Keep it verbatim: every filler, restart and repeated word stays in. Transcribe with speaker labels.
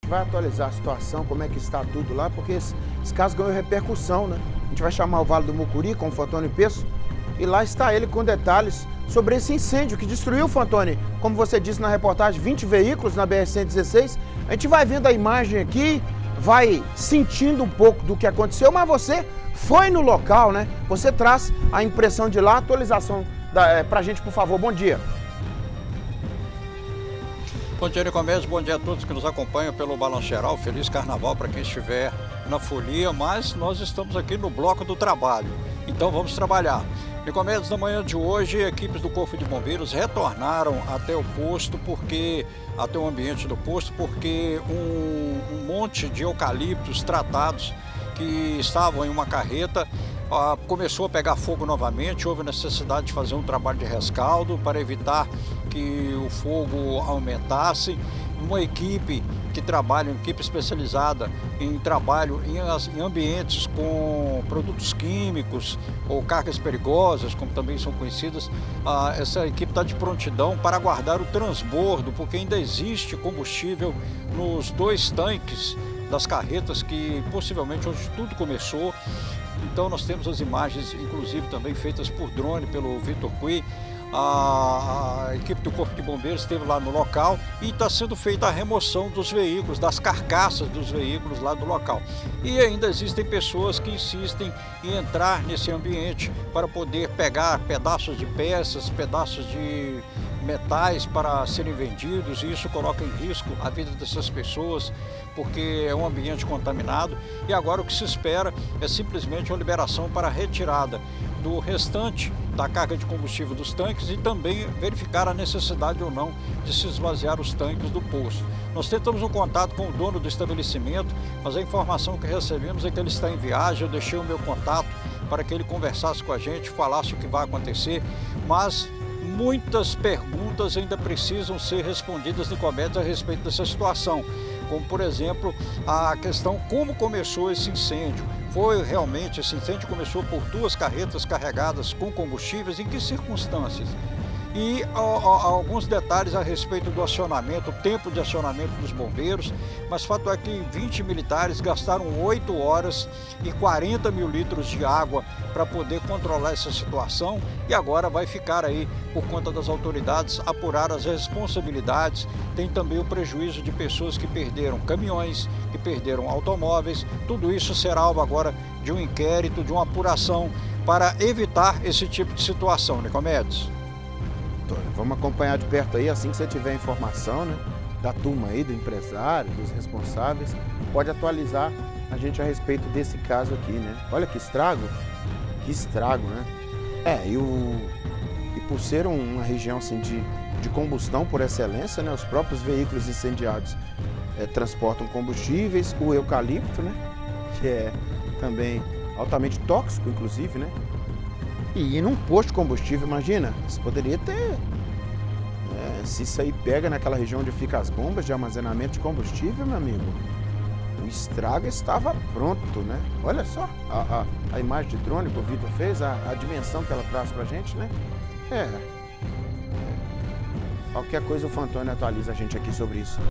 Speaker 1: gente vai atualizar a situação, como é que está tudo lá, porque esse, esse caso ganhou repercussão, né? A gente vai chamar o Vale do Mucuri com o Fantoni Peço e lá está ele com detalhes sobre esse incêndio que destruiu, Fantoni, como você disse na reportagem, vinte veículos na B R cento e dezesseis. A gente vai vendo a imagem aqui, vai sentindo um pouco do que aconteceu, mas você foi no local, né? Você traz a impressão de lá, atualização da, é, pra gente, por favor. Bom dia.
Speaker 2: Bom dia, Nicomedes. Bom dia a todos que nos acompanham pelo Balanço Geral. Feliz Carnaval para quem estiver na folia, mas nós estamos aqui no bloco do trabalho, então vamos trabalhar. Nicomedes, na manhã de hoje, equipes do Corpo de Bombeiros retornaram até o posto, porque até o ambiente do posto, porque um, um monte de eucaliptos tratados que estavam em uma carreta ah, começou a pegar fogo novamente. Houve necessidade de fazer um trabalho de rescaldo para evitar que o fogo aumentasse. Uma equipe que trabalha, uma equipe especializada em trabalho em, em ambientes com produtos químicos ou cargas perigosas, como também são conhecidas, ah, essa equipe está de prontidão para aguardar o transbordo, porque ainda existe combustível nos dois tanques das carretas que possivelmente onde tudo começou. Então nós temos as imagens, inclusive também feitas por drone pelo Vitor Cui. A, a equipe do Corpo de Bombeiros esteve lá no local e está sendo feita a remoção dos veículos, das carcaças dos veículos lá do local. E ainda existem pessoas que insistem em entrar nesse ambiente para poder pegar pedaços de peças, pedaços de metais para serem vendidos, e isso coloca em risco a vida dessas pessoas, porque é um ambiente contaminado. E agora o que se espera é simplesmente uma liberação para a retirada do restante da carga de combustível dos tanques e também verificar a necessidade ou não de se esvaziar os tanques do posto. Nós tentamos um contato com o dono do estabelecimento, mas a informação que recebemos é que ele está em viagem. Eu deixei o meu contato para que ele conversasse com a gente, falasse o que vai acontecer, mas muitas perguntas ainda precisam ser respondidas, Nicomedes, a respeito dessa situação, como por exemplo a questão como começou esse incêndio. Foi realmente, esse incêndio começou por duas carretas carregadas com combustíveis, em que circunstâncias? E ó, ó, alguns detalhes a respeito do acionamento, o tempo de acionamento dos bombeiros, mas fato é que vinte militares gastaram oito horas e quarenta mil litros de água para poder controlar essa situação, e agora vai ficar aí, por conta das autoridades, apurar as responsabilidades. Tem também o prejuízo de pessoas que perderam caminhões, que perderam automóveis. Tudo isso será alvo agora de um inquérito, de uma apuração, para evitar esse tipo de situação, Nicomedes.
Speaker 1: Vamos acompanhar de perto aí, assim que você tiver informação, né, da turma aí, do empresário, dos responsáveis, pode atualizar a gente a respeito desse caso aqui, né? Olha que estrago, que estrago, né? É, e, o, e por ser uma região assim de, de combustão por excelência, né, os próprios veículos incendiados é, transportam combustíveis, o eucalipto, né, que é também altamente tóxico, inclusive, né? E ir num posto de combustível, imagina, você poderia ter, é, se isso aí pega naquela região onde ficam as bombas de armazenamento de combustível, meu amigo, o estrago estava pronto, né? Olha só a, a, a imagem de drone que o Vitor fez, a, a dimensão que ela traz pra gente, né? É, é. Qualquer coisa o Fantoni atualiza a gente aqui sobre isso.